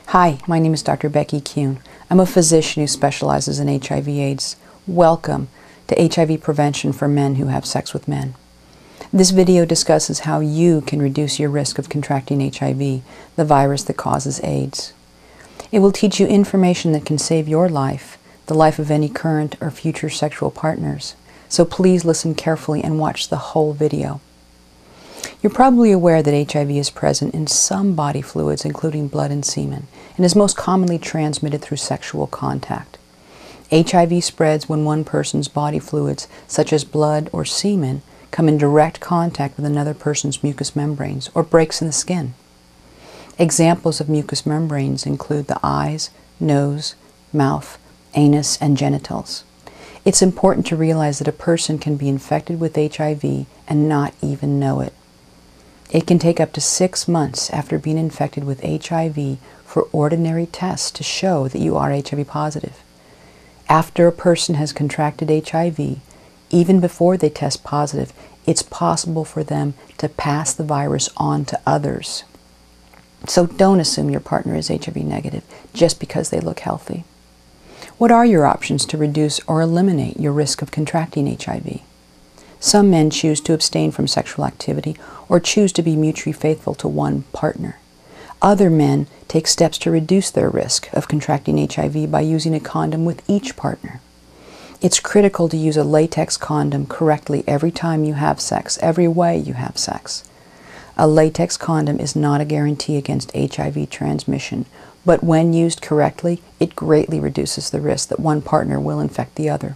Hi, my name is Dr. Becky Kuhn. I'm a physician who specializes in HIV/AIDS. Welcome to HIV prevention for men who have sex with men. This video discusses how you can reduce your risk of contracting HIV, the virus that causes AIDS. It will teach you information that can save your life, the life of any current or future sexual partners. So please listen carefully and watch the whole video. You're probably aware that HIV is present in some body fluids, including blood and semen, and is most commonly transmitted through sexual contact. HIV spreads when one person's body fluids, such as blood or semen, come in direct contact with another person's mucous membranes or breaks in the skin. Examples of mucous membranes include the eyes, nose, mouth, anus, and genitals. It's important to realize that a person can be infected with HIV and not even know it. It can take up to 6 months after being infected with HIV for ordinary tests to show that you are HIV positive. After a person has contracted HIV, even before they test positive, it's possible for them to pass the virus on to others. So don't assume your partner is HIV negative just because they look healthy. What are your options to reduce or eliminate your risk of contracting HIV? Some men choose to abstain from sexual activity or choose to be mutually faithful to one partner. Other men take steps to reduce their risk of contracting HIV by using a condom with each partner. It's critical to use a latex condom correctly every time you have sex, every way you have sex. A latex condom is not a guarantee against HIV transmission, but when used correctly, it greatly reduces the risk that one partner will infect the other.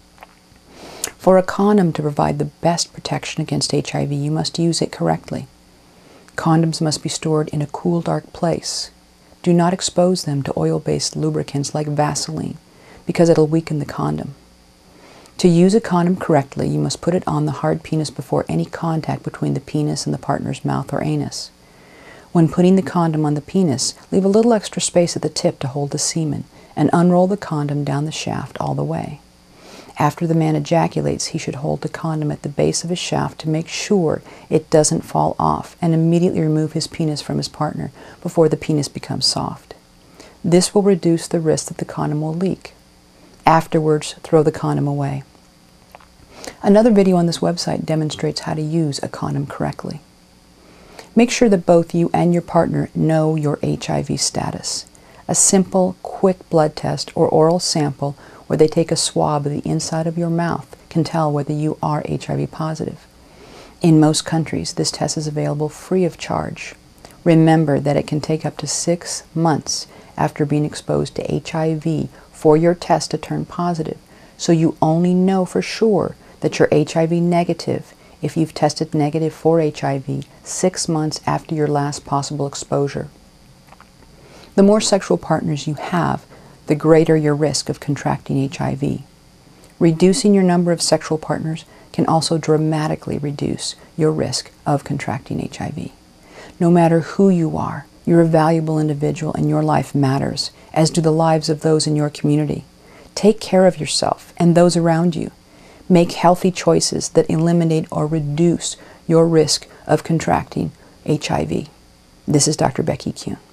For a condom to provide the best protection against HIV, you must use it correctly. Condoms must be stored in a cool, dark place. Do not expose them to oil-based lubricants like Vaseline, because it'll weaken the condom. To use a condom correctly, you must put it on the hard penis before any contact between the penis and the partner's mouth or anus. When putting the condom on the penis, leave a little extra space at the tip to hold the semen, and unroll the condom down the shaft all the way. After the man ejaculates, he should hold the condom at the base of his shaft to make sure it doesn't fall off, and immediately remove his penis from his partner before the penis becomes soft. This will reduce the risk that the condom will leak. Afterwards, throw the condom away. Another video on this website demonstrates how to use a condom correctly. Make sure that both you and your partner know your HIV status. A simple, quick blood test or oral sample where they take a swab of the inside of your mouth can tell whether you are HIV positive. In most countries, this test is available free of charge. Remember that it can take up to 6 months after being exposed to HIV for your test to turn positive, so you only know for sure that you're HIV negative if you've tested negative for HIV 6 months after your last possible exposure. The more sexual partners you have, the greater your risk of contracting HIV. Reducing your number of sexual partners can also dramatically reduce your risk of contracting HIV. No matter who you are, you're a valuable individual and your life matters, as do the lives of those in your community. Take care of yourself and those around you. Make healthy choices that eliminate or reduce your risk of contracting HIV. This is Dr. Becky Kuhn.